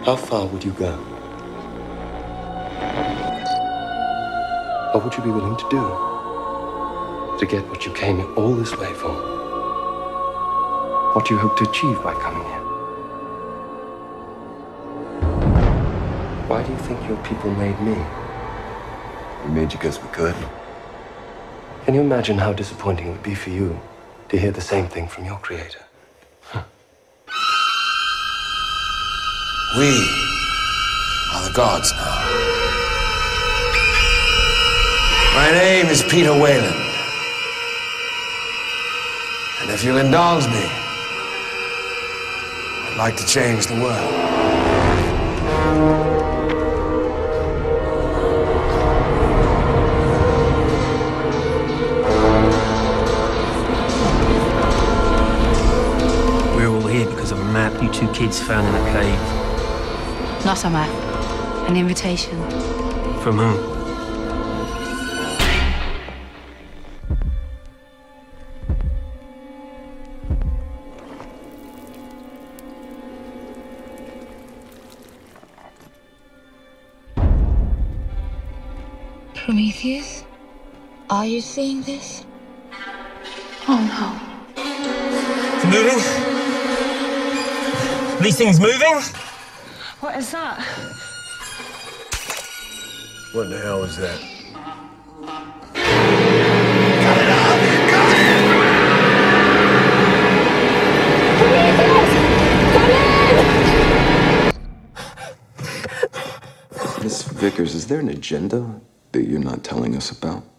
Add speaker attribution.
Speaker 1: How far would you go? What would you be willing to do to get what you came all this way for? What do you hope to achieve by coming here? Why do you think your people made me?
Speaker 2: We made you because we could.
Speaker 1: Can you imagine how disappointing it would be for you to hear the same thing from your creator?
Speaker 3: We are the gods now. My name is Peter Whalen. And if you'll indulge me, I'd like to change the world.
Speaker 4: We're all here because of a map you two kids found in a cave.
Speaker 5: Not a map. An invitation.
Speaker 4: From whom?
Speaker 5: Prometheus? Are you seeing this?
Speaker 6: Oh no.
Speaker 4: It's moving? These things moving?
Speaker 6: What is that?
Speaker 3: What the hell is that?
Speaker 2: Miss Vickers, is there an agenda that you're not telling us about?